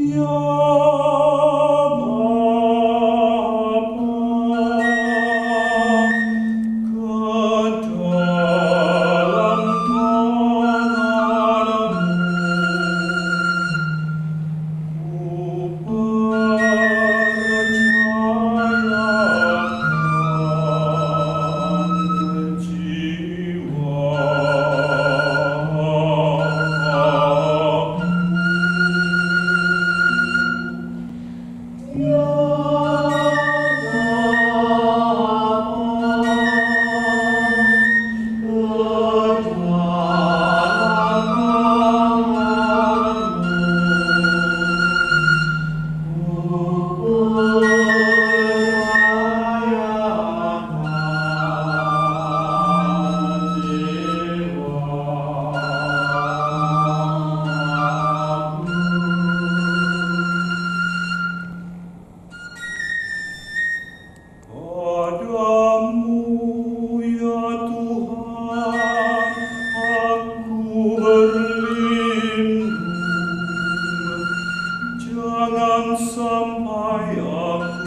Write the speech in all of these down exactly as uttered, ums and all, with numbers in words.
Sampai aku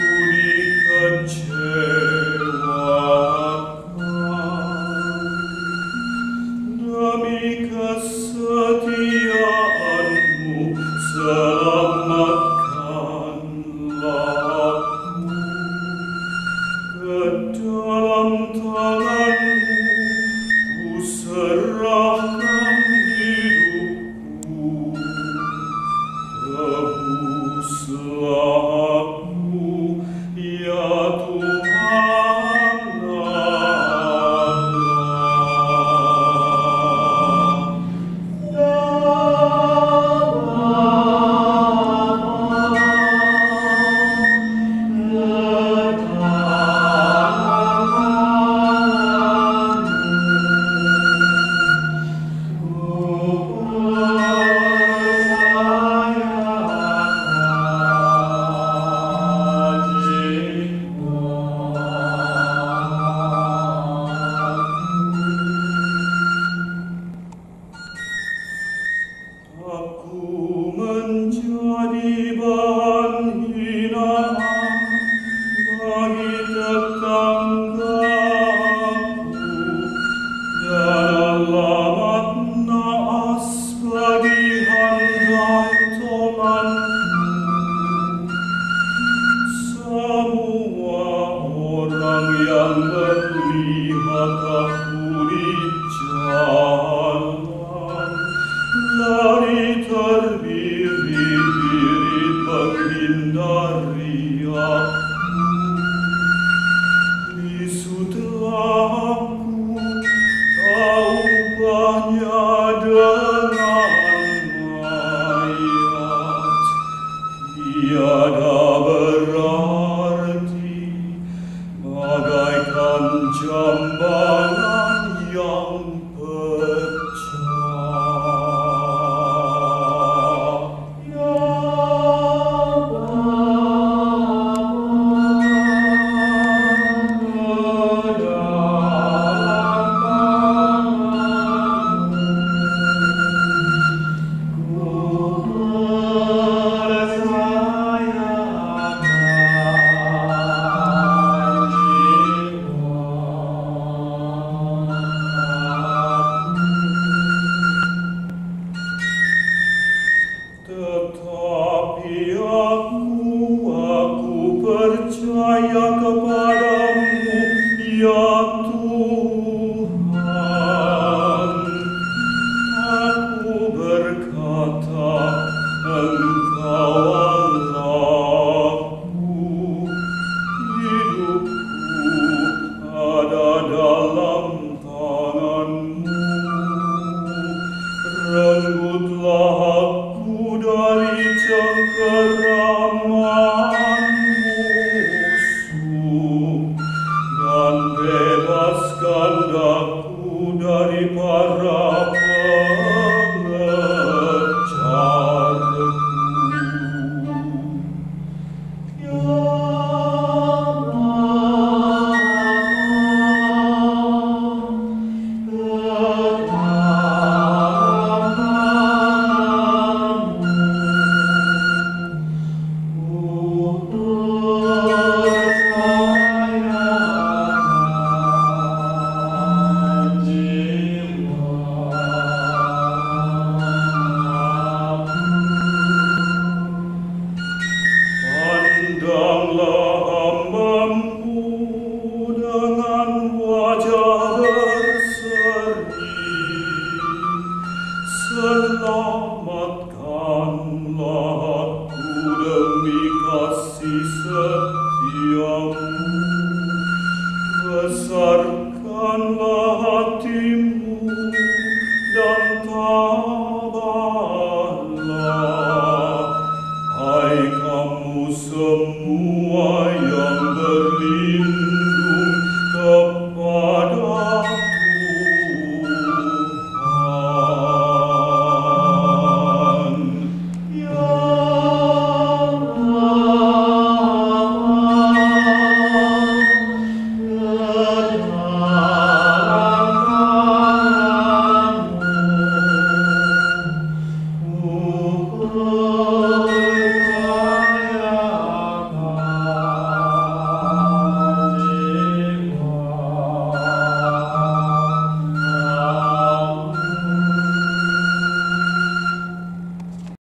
dikecewakan, demi kesetiaanmu selamatkanlah aku. Ke dalam tanganmu ku serahkan hidupku. Tebuslah aku, ya Tuhan Allah. Aku menjadi bahan hinaan bagi tetanggaku, dan alamat naas bagi handai temanku. Semua orang yang melihat aku di jalan lari terbirit-birit menghindari aku. Bisutlah aku tahu banyak dengan mayat, tiada berarti bagaikan jambalan yang tetapi aku, aku percaya kepadamu, ya Tuhan. Aku berkata, Engkau Allahku. Hidupku ada dalam tanganmu. Renggutlah aku dari cengkeraman.